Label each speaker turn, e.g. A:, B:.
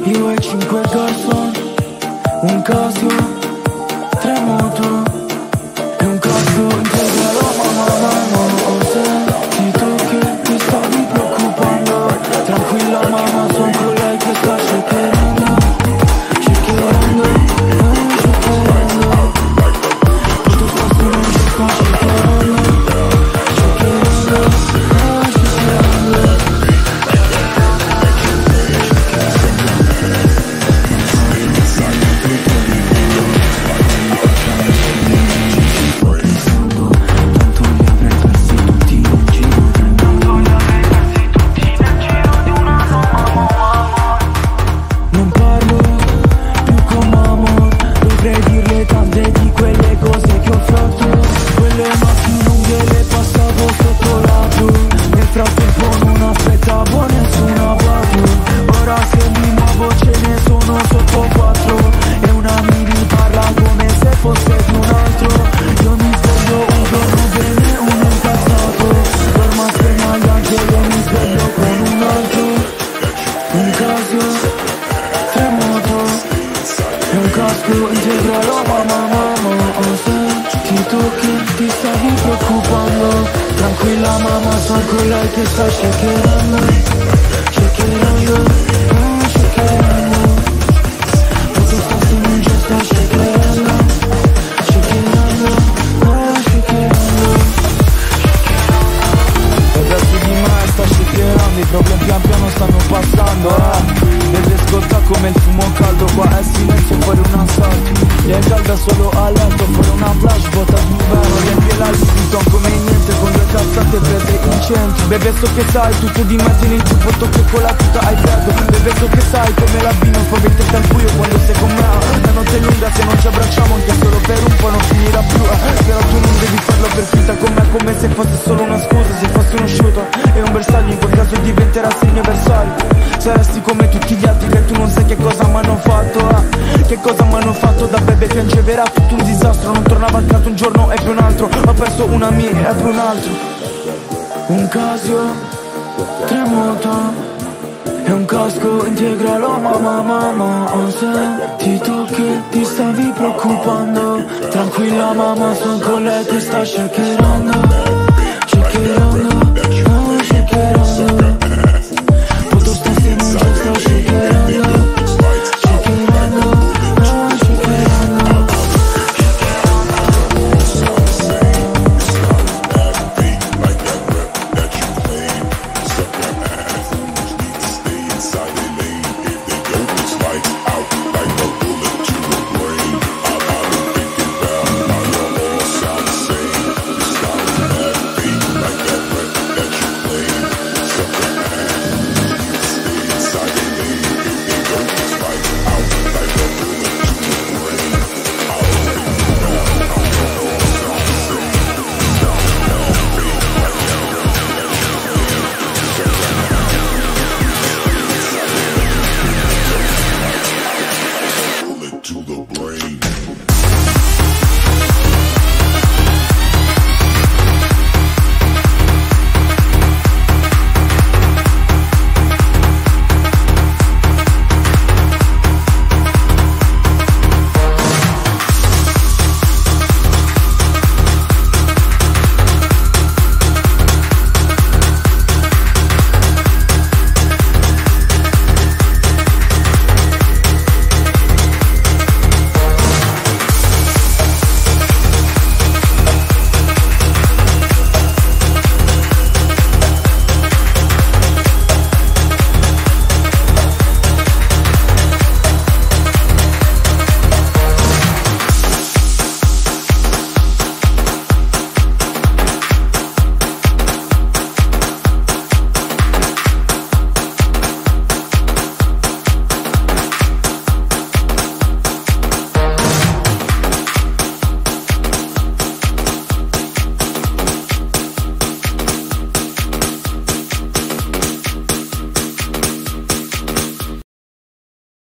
A: io e 5 garçon, un Casio, 3 moto e un casco integro, mamma, ho sentito che ti stavi preoccupando. Tranquilla mamma, son con lei che sta cercando. Tutto questo non ci sta cercando. Tranquilla mamma, sono con lei che sta shakerando. Tutto sta su un gesto shakerando. Ragazzi di me sta shakerando, i problemi pian piano stanno passando, Vede scotta come il fumo caldo, qua è silenzio, fuori un assalto. Lei è calda solo a letto, fuori una flash, bota d'inverno. Riempie l'album di ton come niente, con due cazzate prese in centro. Bebe so che sai, tutto di immagini il tuo foto che con la tuta hai freddo. Bebe so che sai, come la vino, poi mettete al buio quando sei con me. La notte è lunga, se non ci abbracciamo anche solo per un po' non finirà più, Però tu non devi farlo per finta con me, come se fosse solo una scusa. Se fosse uno shooter e un bersaglio, in quel caso diventerassi il mio bersaglio. Saresti come tutti gli altri che tu non sai che cosa m'hanno fatto, Che cosa m'hanno fatto, da bebe piangeva, era tutto un disastro. Non tornava a casa un giorno e più un altro, ho perso una mia e più un altro. Un Casio, 3 moto e un casco integralo, mamma, ho sentito che ti stavi preoccupando. Tranquilla mamma, son con lei che sta shakerando.